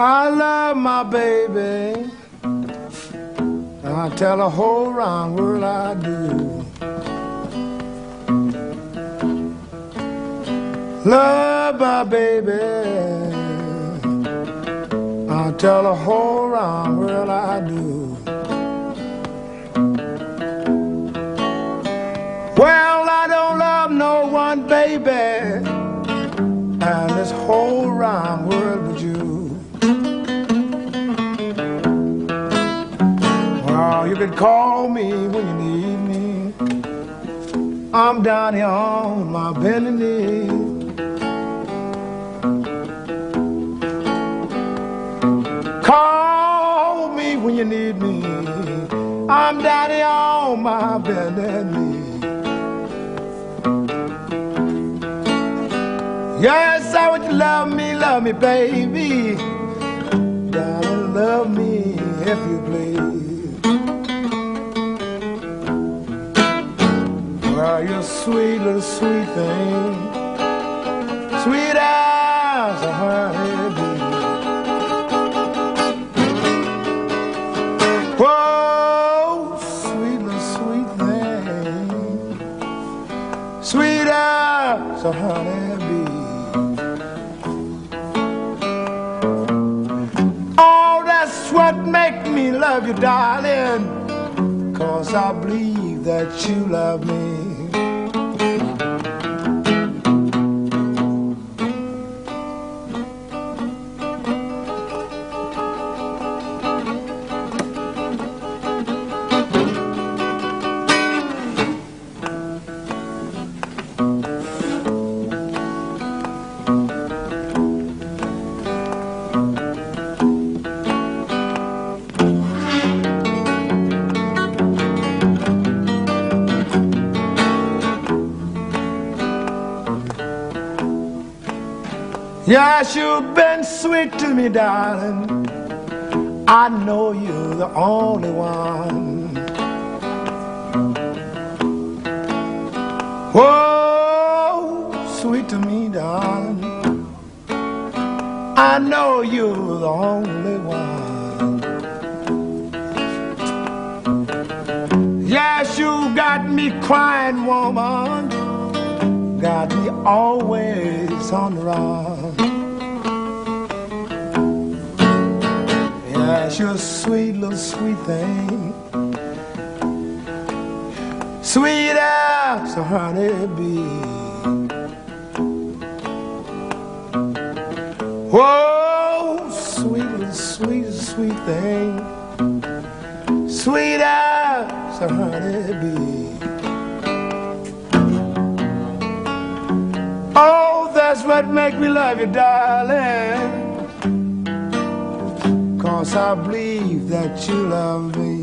I love my baby. I tell the whole round world I do. Love my baby. I tell the whole round world I do. Well, I don't love no one, baby, and this whole round world but you. Well, you can call me when you need me. I'm down here on my bending knee. Call me when you need me. I'm down here on my bending knee. Yes, I want you to love me, baby. Darling, love me if you please. Well, you're a sweet little sweet thing, sweet as a honeybee. Whoa, sweet little sweet thing, sweet as a honeybee. What make me love you, darling? 'Cause I believe that you love me. Yes, you've been sweet to me, darling. I know you're the only one. Whoa, sweet to me, darling. I know you're the only one. Yes, you got me crying, woman. Got me always on the run. Yes, you're a sweet little sweet thing, sweet as a honeybee. Whoa, sweet little sweet thing, sweet as a honeybee. Oh, that's what make me love you, darling. 'Cause I believe that you love me.